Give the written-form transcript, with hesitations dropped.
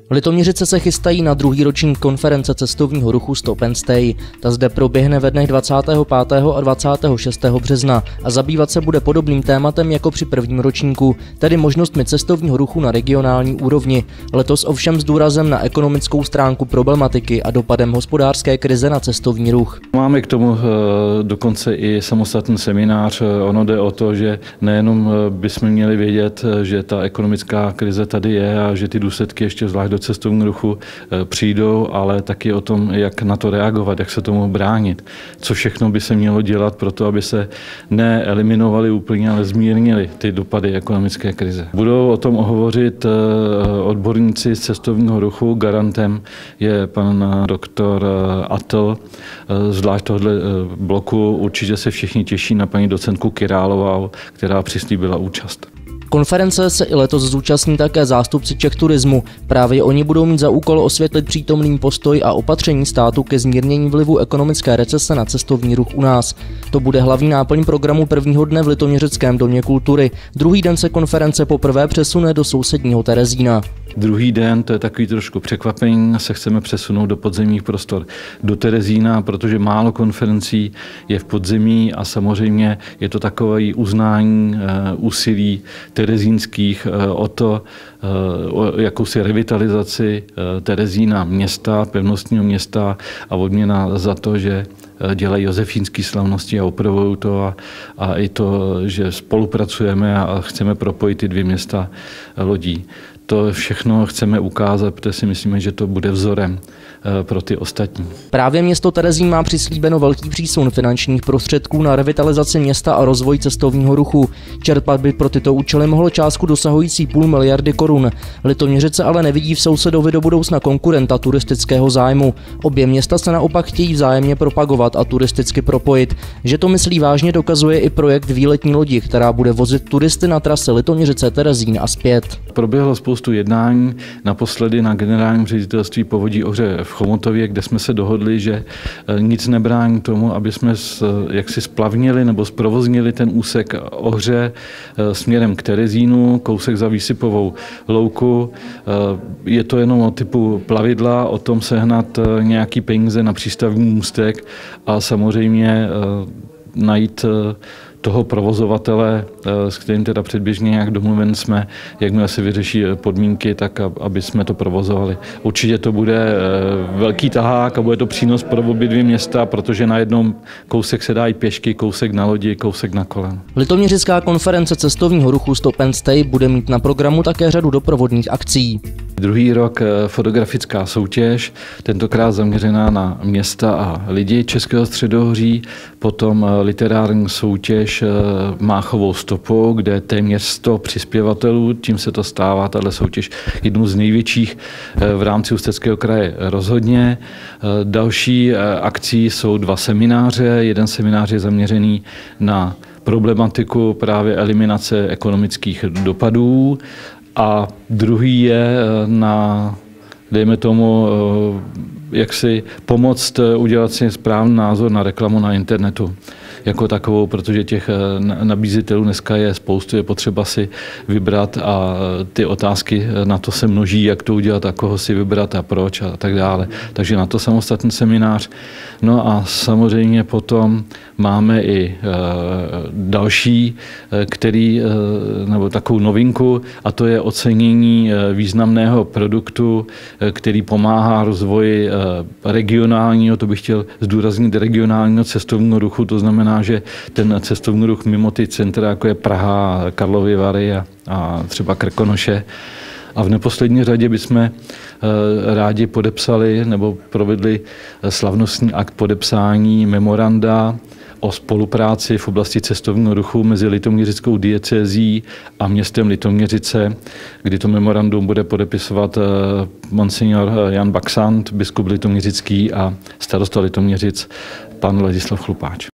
Litoměřice se chystají na druhý ročník konference cestovního ruchu Stop and Stay. Ta zde proběhne ve dnech 25. a 26. března a zabývat se bude podobným tématem jako při prvním ročníku, tedy možnostmi cestovního ruchu na regionální úrovni. Letos ovšem s důrazem na ekonomickou stránku problematiky a dopadem hospodářské krize na cestovní ruch. Máme k tomu dokonce i samostatný seminář. Ono jde o to, že nejenom bychom měli vědět, že ta ekonomická krize tady je a že ty důsledky ještě zvlášť do cestovního ruchu přijdou, ale taky o tom, jak na to reagovat, jak se tomu bránit. Co všechno by se mělo dělat pro to, aby se neeliminovaly úplně, ale zmírnily ty dopady ekonomické krize. Budou o tom hovořit odborníci z cestovního ruchu. Garantem je pan doktor Atl. Zvlášť tohle bloku určitě se všichni těší na paní docentku Királovou, která přislíbila účast. Konference se i letos zúčastní také zástupci Czech Turismu. Právě oni budou mít za úkol osvětlit přítomný postoj a opatření státu ke zmírnění vlivu ekonomické recese na cestovní ruch u nás. To bude hlavní náplň programu prvního dne v Litoměřickém domě kultury. Druhý den se konference poprvé přesune do sousedního Terezína. Druhý den, to je takový trošku překvapení, se chceme přesunout do podzemních prostor do Terezína, protože málo konferencí je v podzemí a samozřejmě je to takové uznání úsilí terezínských o to, o jakousi revitalizaci Terezína města, pevnostního města a odměna za to, že dělají josefínské slavnosti a opravují to a i to, že spolupracujeme a chceme propojit ty dvě města lodí. To všechno chceme ukázat, protože si myslíme, že to bude vzorem pro ty ostatní. Právě město Terezín má přislíbeno velký přísun finančních prostředků na revitalizaci města a rozvoj cestovního ruchu. Čerpat by pro tyto účely mohlo částku dosahující 500 miliardy korun. Litoměřice ale nevidí v sousedovi do budoucna konkurenta turistického zájmu. Obě města se naopak chtějí vzájemně propagovat a turisticky propojit. Že to myslí vážně, dokazuje i projekt výletní lodi, která bude vozit turisty na trase Litoměřice-Terezín a zpět. Proběhlo spoustu jednání, naposledy na generálním ředitelství povodí Ohře v Chomutově, kde jsme se dohodli, že nic nebrání tomu, aby jsme jaksi splavnili nebo zprovoznili ten úsek Ohře směrem k Terezínu, kousek za výsypovou louku. Je to jenom o typu plavidla, o tom sehnat nějaký peníze na přístavní můstek a samozřejmě najít toho provozovatele, s kterým teda předběžně nějak domluven jsme, jakmile se vyřeší podmínky, tak aby jsme to provozovali. Určitě to bude velký tahák a bude to přínos pro obě dvě města, protože na jednom kousek se dá i pěšky, kousek na lodi, kousek na kole. Litoměřická konference cestovního ruchu Stop and Stay bude mít na programu také řadu doprovodných akcí. Druhý rok fotografická soutěž, tentokrát zaměřená na města a lidi Českého středohoří, potom literární soutěž Máchovou stopou, kde je téměř 100 přispěvatelů, tím se to stává, tato soutěž jednou z největších v rámci Ústeckého kraje rozhodně. Další akcí jsou 2 semináře, jeden seminář je zaměřený na problematiku právě eliminace ekonomických dopadů, a druhý je na, dejme tomu, jak si pomoct udělat si správný názor na reklamu na internetu jako takovou, protože těch nabízitelů dneska je spoustu, je potřeba si vybrat a ty otázky na to se množí, jak to udělat a koho si vybrat a proč a tak dále. Takže na to samostatný seminář. No a samozřejmě potom máme i další, nebo takovou novinku, a to je ocenění významného produktu, který pomáhá rozvoji regionálního, to bych chtěl zdůraznit, regionálního cestovního ruchu, to znamená, že ten cestovní ruch mimo ty centra, jako je Praha, Karlovy Vary a třeba Krkonoše. A v neposlední řadě bychom rádi podepsali nebo provedli slavnostní akt podepsání memoranda o spolupráci v oblasti cestovního ruchu mezi Litoměřickou diecézí a městem Litoměřice, kdy to memorandum bude podepisovat monsignor Jan Baxant, biskup litoměřický, a starosta Litoměřic pan Ladislav Chlupáč.